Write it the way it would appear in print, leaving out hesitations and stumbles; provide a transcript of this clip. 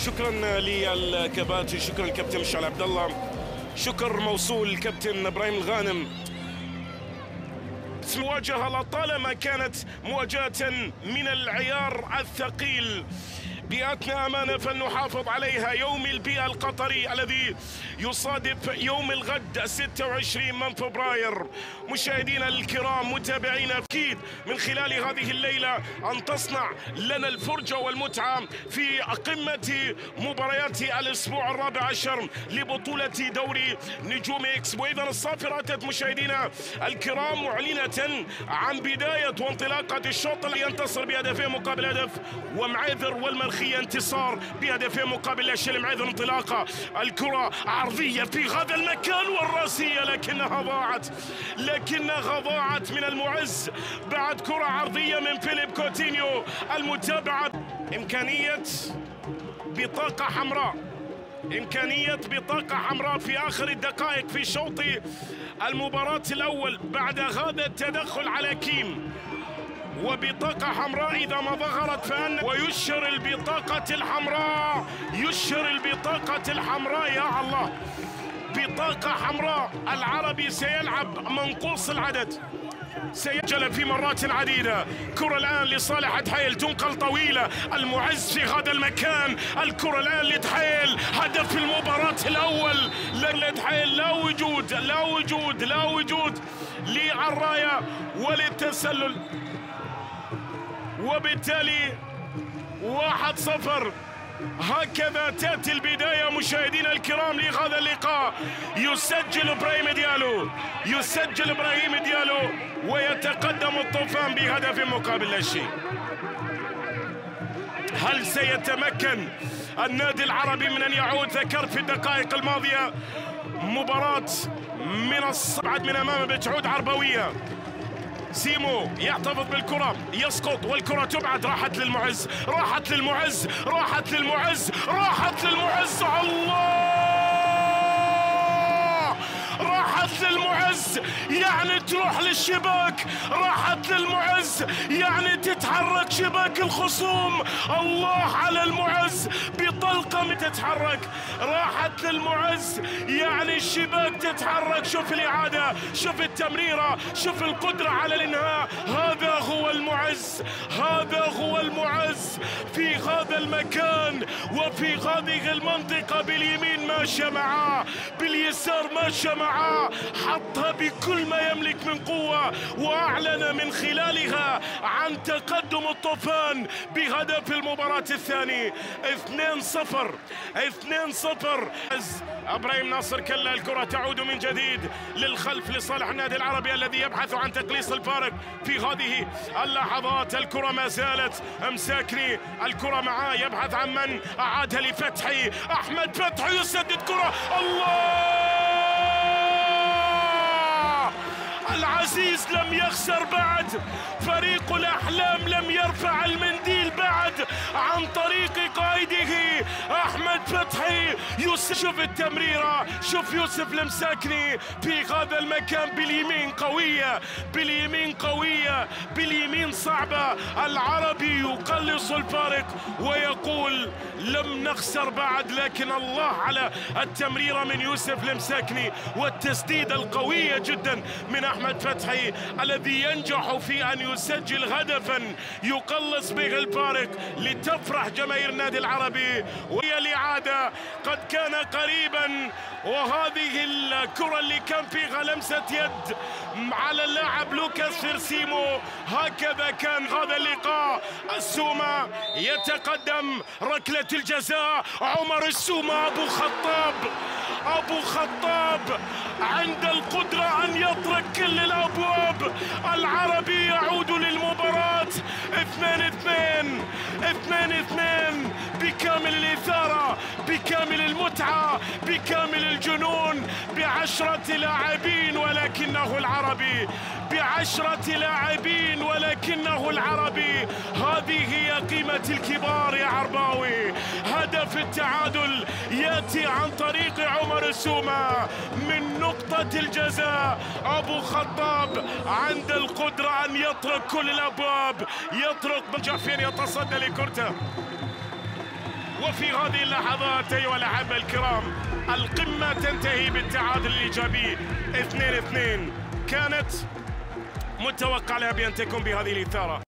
شكرا للكباتن، شكرا الكابتن مشعل عبد الله، شكر موصول الكابتن ابراهيم الغانم. مواجهة لطالما كانت مواجهة من العيار الثقيل. بيئتنا أمانة فلنحافظ عليها. يوم البيئة القطري الذي يصادف يوم الغد 26 من فبراير. مشاهدينا الكرام، متابعينا، أكيد من خلال هذه الليلة أن تصنع لنا الفرجة والمتعة في قمة مباريات الأسبوع الرابع عشر لبطولة دوري نجوم إكس. وإذا الصافرات مشاهدينا الكرام معلنة عن بداية وانطلاقة الشوط اللي ينتصر بهدفين مقابل هدف، ومعاذر والمرخية انتصار بهدفين مقابل لا شيء. معاذر انطلاقة، الكرة عرضية في هذا المكان والراسية لكنها ضاعت من المعز بعد كرة عرضية من فيليب كوتينيو. المتابعة إمكانية بطاقة حمراء في آخر الدقائق في شوط المباراة الأول بعد هذا التدخل على كيم. وبطاقة حمراء إذا ما ظهرت فأن ويشر البطاقة الحمراء يا الله، بطاقة حمراء. العربي سيلعب منقوص العدد، سيسجل في مرات عديدة. كرة الآن لصالح دحيل، تنقل طويلة، المعز في هذا المكان. الكرة الآن لدحيل، هدف المباراة الأول لدحيل. لا وجود للراية وللتسلل، وبالتالي 1-0. هكذا تأتي البداية مشاهدينا الكرام لهذا اللقاء. يسجل إبراهيم ديالو ويتقدم الطوفان بهدف مقابل لا شيء. هل سيتمكن النادي العربي من أن يعود؟ ذكرت في الدقائق الماضية مباراة من الصعد من أمامه بتعود عربوية. سيمو يحتفظ بالكرة، يسقط والكرة تبعد. راحت للمعز. الله، راحت للمعز يعني تروح للشباك، راحت للمعز يعني تتحرك شباك الخصوم. الله على المعز بطلقة تتحرك، راحت للمعز يعني الشباك تتحرك. شوف الإعادة، شوف التمريرة، شوف القدرة على الإنهاء. هذا هو المعز في هذا المكان وفي هذه المنطقة. باليمين ماشى معاه، باليسار ماشى معاه، حطها بكل ما يملك من قوة، وأعلن من خلالها عن تقدم الطوفان بهدف المباراة الثاني. 2-0. ابراهيم ناصر كلا، الكرة تعود من جديد للخلف لصالح النادي العربي الذي يبحث عن تقليص الفارق في هذه اللحظات. الكرة ما زالت مساكني، الكرة معاه، يبحث عن من أعادها لفتحي. أحمد فتحي يسدد كرة. الله، العزيز لم يخسر بعد، فريق الأحلام لم يرفع المنديل بعد عن طريق قائده أحمد فتحي. شوف التمريرة، شوف يوسف المساكني في هذا المكان. باليمين صعبة. العربي يقلص الفارق ويقول لم نخسر بعد، لكن الله على التمريرة من يوسف المساكني والتسديدة القوية جدا من أحمد فتحي الذي ينجح في أن يسجل هدفا يقلص به الفارق لتفرح جماهير النادي العربي. وهي الإعادة قد كان قريبا، وهذه الكرة اللي كان فيها لمسة يد على اللاعب لوكاس فيرسيمو. هكذا كان هذا اللقاء. السومة يتقدم، ركلة الجزاء، عمر السومة. أبو خطاب عند القدرة أن يطرق كل الأبواب. العربي يعود للمباراة 2-2 بكامل الإثارة، بكامل المتعة، بكامل الجنون، ب10 لاعبين ولكنه العربي، ب10 لاعبين ولكنه العربي. هذه هي قيمة الكبار يا عرباوي. هدف التعادل يأتي عن طريق عمر السومة من نقطة الجزاء. أبو خطاب عند القدرة أن يطرق كل الأبواب، يطرق من جافين، يتصدى لكرته. وفي هذه اللحظات أيها الأحبة الكرام القمة تنتهي بالتعادل الإيجابي 2-2. كانت متوقع لها بأن تكون بهذه الإثارة.